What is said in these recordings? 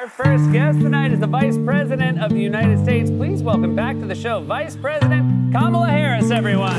Our first guest tonight is the Vice President of the United States. Please welcome back to the show, Vice President Kamala Harris, everyone.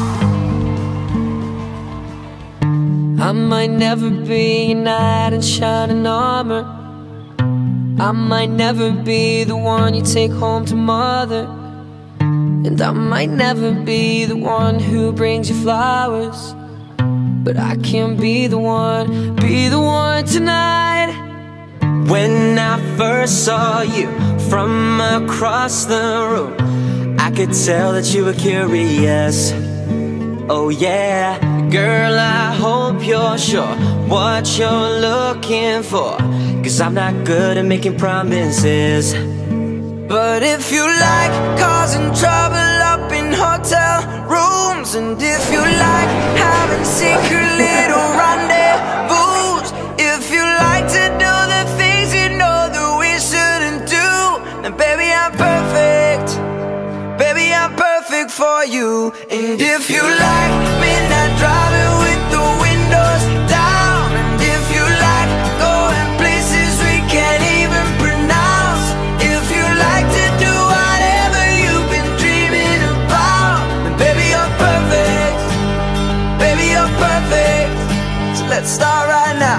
I might never be a knight in shining armor. I might never be the one you take home to mother. And I might never be the one who brings you flowers. But I can be the one tonight. When I first saw you from across the room, I could tell that you were curious. Oh yeah, girl, I hope you're sure what you're looking for, 'cause I'm not good at making promises. But if you like causing trouble up in hotel rooms, and if you like having secret little rendezvous, if you like to do the things you know that we shouldn't do, then baby, I'm perfect. Baby, I'm perfect for you. And if you like midnight driving with the windows down, and if you like going places we can't even pronounce, if you like to do whatever you've been dreaming about, then baby, you're perfect. Baby, you're perfect. So let's start right now.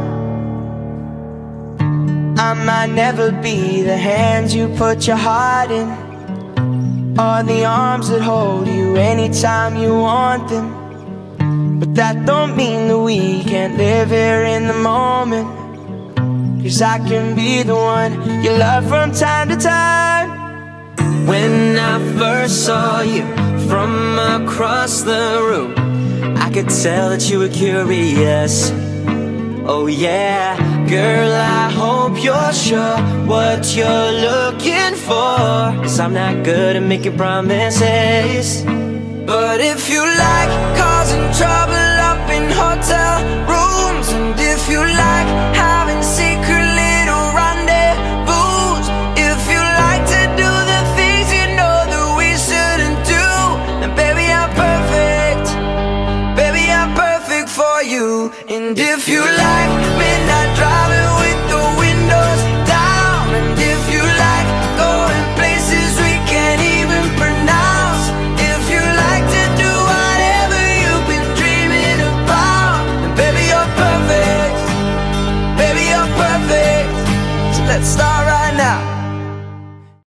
I might never be the hands you put your heart in, or the arms that hold you anytime you want them. But that don't mean that we can't live here in the moment, 'cause I can be the one you love from time to time. When I first saw you from across the room, I could tell that you were curious. Oh yeah, girl, I hope you're sure what you're looking for, 'cause I'm not good at making promises. But if you like causing trouble up in hotel rooms, and if you like having secret little rendezvous, if you like to do the things you know that we shouldn't do, then baby, I'm perfect. Baby, I'm perfect for you. And if you like midnight drive